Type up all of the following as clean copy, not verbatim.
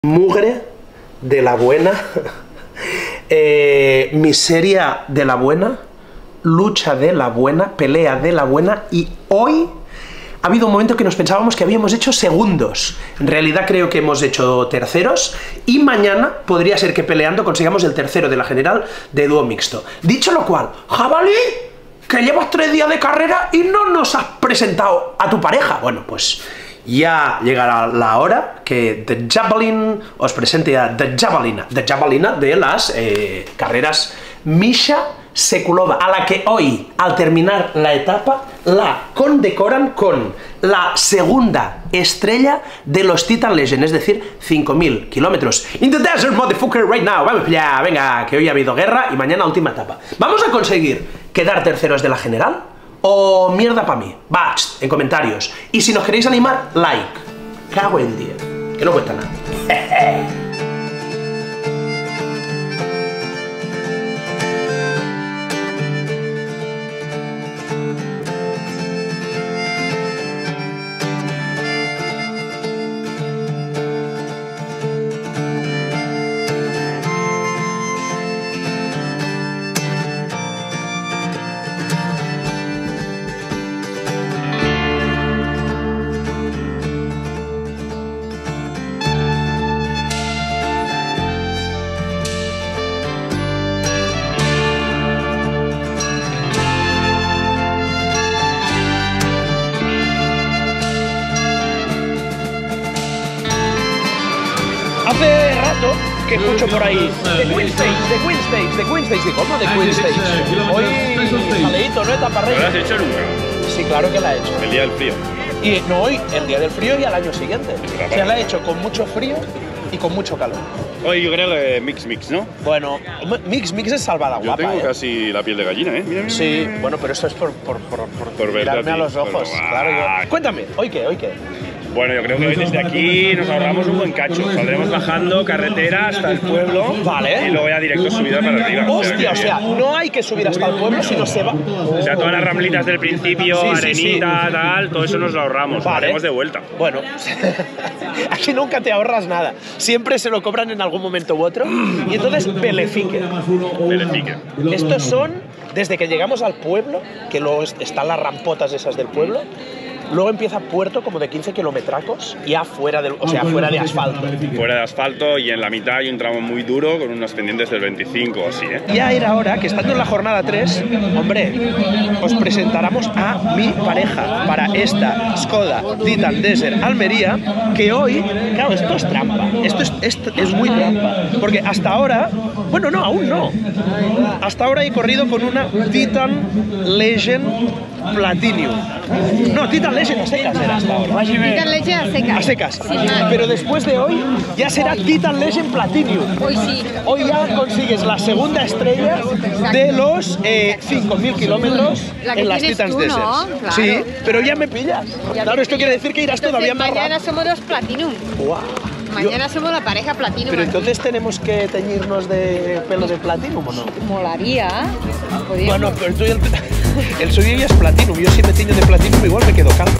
Mugre de la buena, miseria de la buena, lucha de la buena, pelea de la buena, y hoy ha habido un momento que nos pensábamos que habíamos hecho segundos. En realidad creo que hemos hecho terceros, y mañana podría ser que peleando consigamos el tercero de la general de dúo mixto. Dicho lo cual, jabalí, que llevas 3 días de carrera y no nos has presentado a tu pareja. Bueno, pues ya llegará la hora que The Javelin os presente a The Javelina de las carreras Misha Sekulova, a la que hoy, al terminar la etapa, la condecoran con la segunda estrella de los Titan Legend, es decir, 5000 kilómetros. In the desert, motherfucker, right now. Vamos ya, venga, que hoy ha habido guerra y mañana última etapa. ¿Vamos a conseguir quedar terceros de la general? ¿O mierda para mí? Va, en comentarios. Y si nos queréis animar, like. Cago en 10. Que no cuesta nada. Hace rato que escucho por ahí The Queen Stage. ¿Cómo The Queen Stage? Hoy jaleíto, ¿no? Etapa rey. ¿Lo has hecho nunca? Sí, claro que la he hecho. El día del frío. Y no hoy, el día del frío y al año siguiente. O sea, la he hecho con mucho frío y con mucho calor. Hoy yo creo que mix, ¿no? Bueno, mix es salvada guapa. Yo tengo casi la piel de gallina, ¿eh? Mira, sí, bueno, pero eso es por mirarme a los ojos. Claro, Cuéntame, ¿hoy qué? Bueno, yo creo que hoy desde aquí nos ahorramos un buen cacho. Saldremos bajando carretera hasta el pueblo. Vale. Y luego ya directo subida para arriba. Hostia, o sea, no hay que subir hasta el pueblo, sino se va. O sea, todas las ramblitas del principio, Sí, arenita, tal, todo eso nos lo ahorramos. Vale. Lo haremos de vuelta. Bueno, aquí nunca te ahorras nada. Siempre se lo cobran en algún momento u otro. Y entonces, Belefique. Estos son, desde que llegamos al pueblo, que luego están las rampotas esas del pueblo. Luego empieza Puerto, como de 15 kilometracos, ya fuera de asfalto. Fuera de asfalto, y en la mitad hay un tramo muy duro con unas pendientes del 25 o así, ¿eh? Ya era hora que, estando en la jornada 3, hombre, os presentáramos a mi pareja para esta Skoda Titan Desert Almería, que hoy, claro, esto es trampa. Esto es muy trampa. Porque hasta ahora, bueno, no, aún no. Hasta ahora he corrido con una Titan Legend Platinum. No, Titan Legend a secas era hasta ahora. Titan Legend a secas. A secas. Sin más. Pero después de hoy ya será Titan Legend Platinum. Hoy sí. Hoy ya consigues la segunda estrella de los 5000 kilómetros en las Titans Desert. ¿No? Claro. Sí, pero ya me pillas. Ya Claro, esto quiere decir que irás todavía más mañana rápido. somos los Platinum. Wow. Mañana somos la pareja Platinum. Pero entonces tenemos que teñirnos de pelo de Platinum, ¿o no? Molaría. Podríamos. Bueno, pero tú el suyo ya es Platinum. Yo si me teño de Platinum igual me quedo calvo.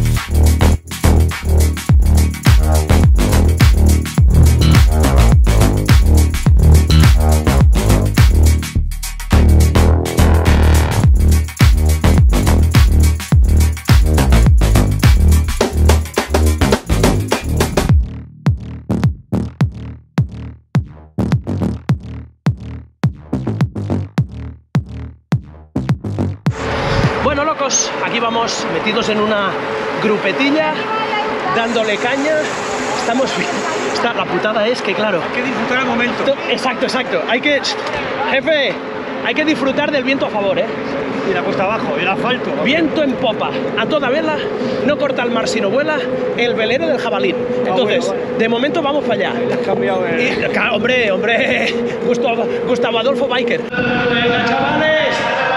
Bueno, locos, aquí vamos metidos en una grupetilla, dándole caña. Estamos bien. La putada es que, claro, Hay que disfrutar el momento. Exacto. Jefe, hay que disfrutar del viento a favor, ¿eh? Y la cuesta abajo, y el asfalto. Viento en popa, a toda vela, no corta el mar sino vuela, el velero del jabalí. Entonces, bueno. De momento vamos para allá. Has cambiado Y, claro, hombre, Gustavo Adolfo Biker. Venga, chavales,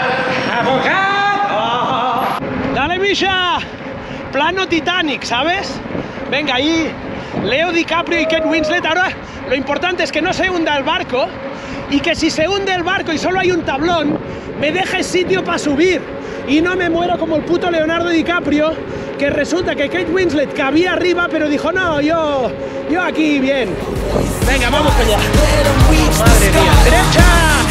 ¡a ¡Dale, Misha! Plano Titanic, ¿sabes? Venga, ahí, Leo DiCaprio y Kate Winslet. Ahora, lo importante es que no se hunda el barco, y que si se hunde el barco y solo hay un tablón, me deje sitio para subir y no me muero como el puto Leonardo DiCaprio que resulta que Kate Winslet cabía arriba, pero dijo, no, yo aquí bien. Venga, vamos allá. Madre mía, derecha.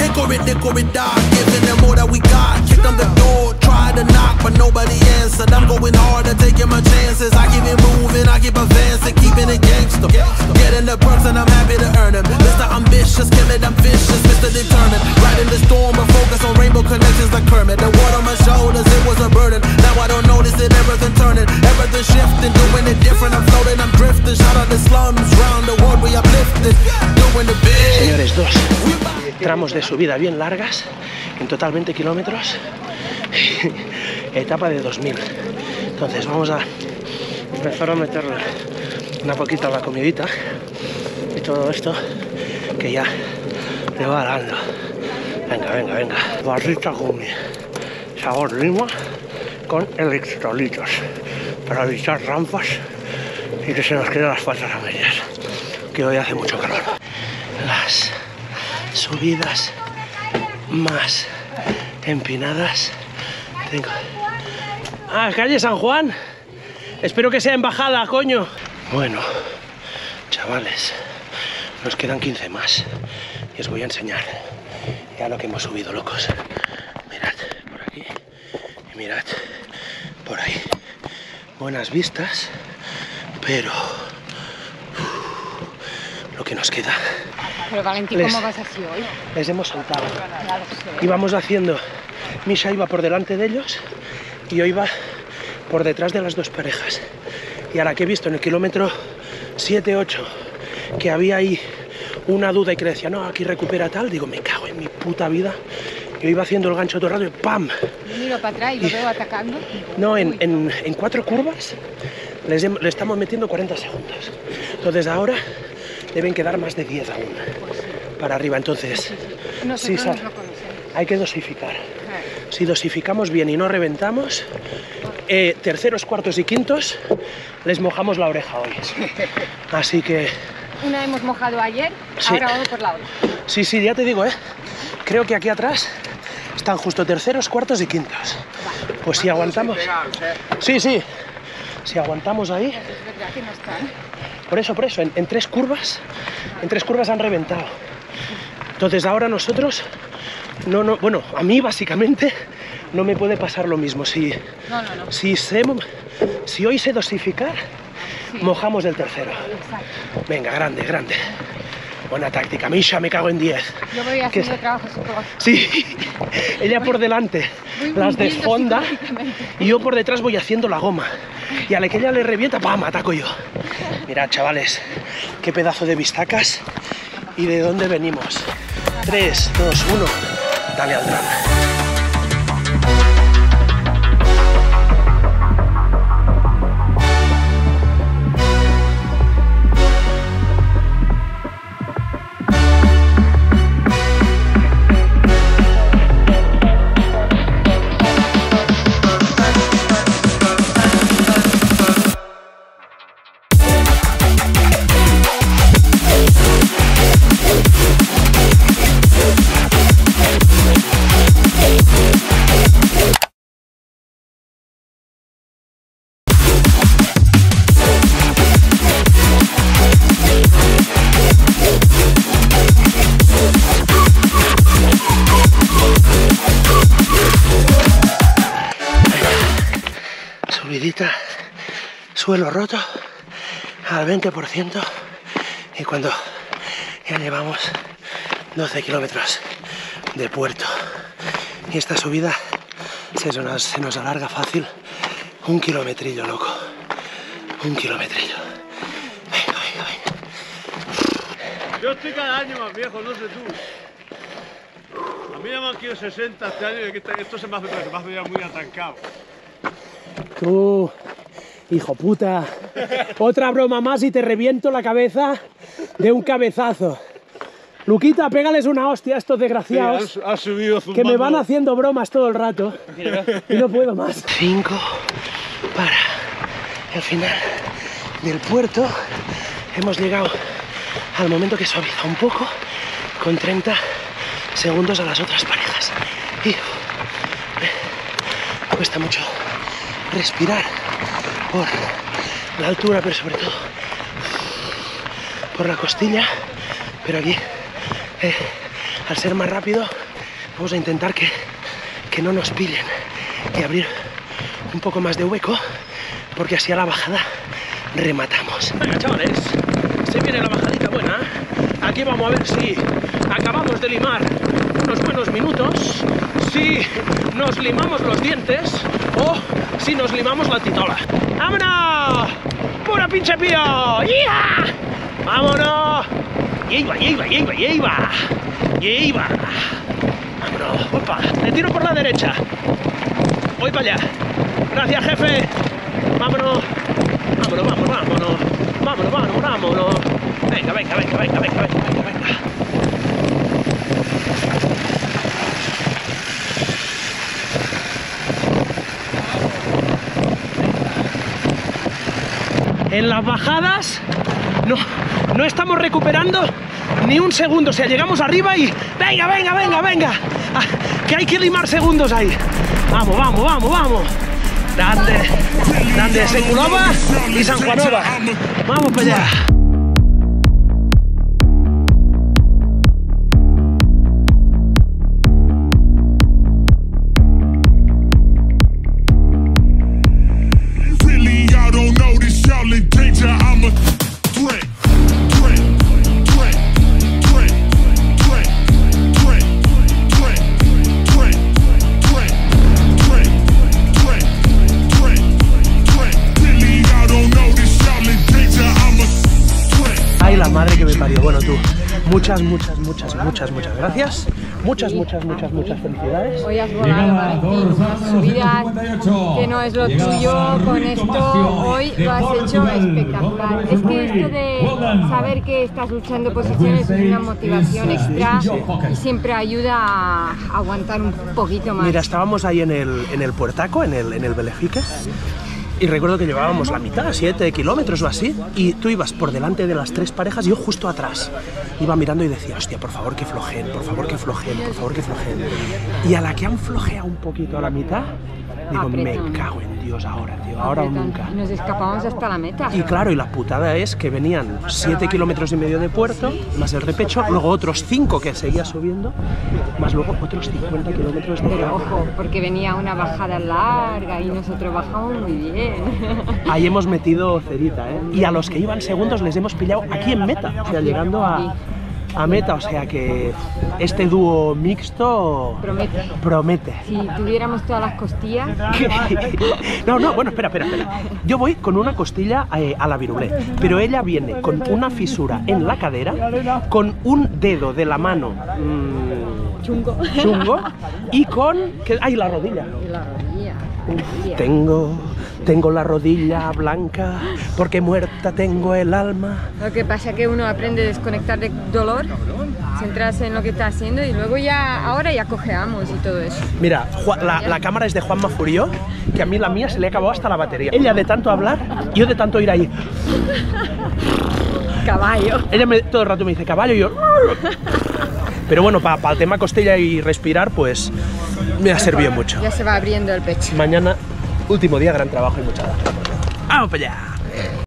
Señores, 2 tramos de subida bien largas, en total 20 kilómetros, etapa de 2000. Entonces vamos a empezar a meterle una poquita a la comidita y todo esto que ya le va dando. Venga, venga, venga. Barrita gumi, sabor lima con electrolitos para evitar rampas y que se nos queden las patas a medias, que hoy hace mucho calor. Las subidas más empinadas tengo. Ah, calle San Juan. Espero que sea embajada, coño. Bueno, chavales, nos quedan 15 más y os voy a enseñar ya lo que hemos subido, locos. Mirad por aquí y mirad por ahí. Buenas vistas, pero lo que nos queda. Pero Valentín, ¿cómo vas así hoy? Les hemos soltado. Íbamos haciendo, Misha iba por delante de ellos y yo iba por detrás de las dos parejas. Y ahora que he visto en el kilómetro 7-8 que había ahí una duda y que le decía, no, aquí recupera tal, digo, me cago en mi puta vida. Yo iba haciendo el gancho todo el rato y ¡pam! Yo miro para atrás y lo veo atacando. No, en 4 curvas le estamos metiendo 40 segundos. Entonces ahora deben quedar más de 10 aún para arriba. Entonces, sí, Nosotros nos lo conocemos. hay que dosificar. Si dosificamos bien y no reventamos, terceros, cuartos y quintos les mojamos la oreja hoy. Así que... Una hemos mojado ayer, Sí. ahora vamos por la otra. Sí, sí, ya te digo, creo que aquí atrás están justo terceros, cuartos y quintos. Pues si aguantamos... Sí, sí. Si aguantamos ahí... Es verdad que no están. Por eso, en 3 curvas han reventado. Entonces ahora nosotros, bueno, a mí básicamente no me puede pasar lo mismo. Si hoy sé dosificar, Sí. mojamos el tercero. Exacto. Venga, grande, grande. Buena táctica. Misha, me cago en 10. Yo voy haciendo trabajo psicológico. Sí, ella por delante Voy las hundiendo desfonda psicológicamente. y yo por detrás voy haciendo la goma. Y a la que ella le revienta, ¡pam!, ataco yo. Mirad, chavales, qué pedazo de bistacas y de dónde venimos. 3, 2, 1, dale al drama. Subidita, suelo roto al 20% y cuando ya llevamos 12 kilómetros de puerto y esta subida se nos alarga fácil 1 kilometrillo, loco, 1 kilometrillo. Venga, venga, venga. Yo estoy cada año más viejo, no sé tú. A mí ya me han querido 60 este año y esto se me hace ya muy atancado. Tú, hijo puta, otra broma más y te reviento la cabeza de un cabezazo. Luquita, pégales una hostia a estos desgraciados Sí, has subido que me van haciendo bromas todo el rato y no puedo más. 5 para el final del puerto. Hemos llegado al momento que suaviza un poco con 30 segundos a las otras parejas. Y cuesta mucho respirar por la altura, pero sobre todo por la costilla. Pero aquí, al ser más rápido, vamos a intentar que no nos pillen y abrir un poco más de hueco, porque así a la bajada rematamos. Venga, chavales, se viene la bajadita buena. Aquí vamos a ver si acabamos de limar unos buenos minutos, si nos limamos los dientes o si nos limamos la titola. ¡Vámonos! ¡Pura pinche pío! ¡Yeah! ¡Vámonos! ¡Yeiva, yeiva, yeiva, yeiva! ¡Yeiva! ¡Vámonos! ¡Opa! Le tiro por la derecha. Voy para allá. Gracias, jefe. ¡Vámonos! ¡Vámonos, vámonos, vámonos! ¡Vámonos, vámonos, vámonos! Venga, venga, venga, venga, venga, venga, venga, venga. En las bajadas no estamos recuperando ni un segundo. O sea, llegamos arriba y venga, venga, venga, venga. Ah, que hay que limar segundos ahí. Vamos, vamos, vamos, vamos. Grande, grande, Seculova y San Juanova. Vamos para allá. Ay, la madre que me parió. Bueno, tú, muchas gracias. Muchas felicidades. Hoy has volado, Valentín, unas subidas que no es lo tuyo, con esto hoy lo has hecho espectacular. Es que esto de saber que estás luchando posiciones es una motivación extra y siempre ayuda a aguantar un poquito más. Mira, estábamos ahí en el puertaco, en el Belefique, y recuerdo que llevábamos la mitad, 7 kilómetros o así, y tú ibas por delante de las 3 parejas y yo justo atrás. Iba mirando y decía, hostia, por favor que flojen, por favor que flojen, por favor que flojen. Y a la que han flojeado un poquito a la mitad, digo, me cago en Dios ahora, tío, ahora o nunca. Y nos escapamos hasta la meta. Y claro, y la putada es que venían 7,5 kilómetros de puerto, más el repecho, luego otros 5 que seguía subiendo, más luego otros 50 kilómetros de Pero ojo, porque venía una bajada larga y nosotros bajamos muy bien. Ahí hemos metido cerita, ¿eh? Y a los que iban segundos les hemos pillado aquí en meta, o sea, llegando a meta, o sea que este dúo mixto promete. Si tuviéramos todas las costillas... No, bueno, espera. Yo voy con una costilla a la virulé, pero ella viene con una fisura en la cadera, con un dedo de la mano chungo y con... ¡ay, la rodilla! La rodilla. Tengo la rodilla blanca porque muerta tengo el alma. Lo que pasa es que uno aprende a desconectar de dolor, centrarse en lo que está haciendo y luego ahora ya cojeamos y todo eso. Mira, la cámara es de Juanma Furió, que a mí la mía se le ha acabado hasta la batería. Ella de tanto hablar, yo de tanto ir ahí. Caballo. Ella todo el rato me dice caballo y yo... Pero bueno, para el tema costilla y respirar, pues me ha servido mucho. Ya se va abriendo el pecho. Mañana, último día, gran trabajo y mucha gracia. ¡Vamos para allá!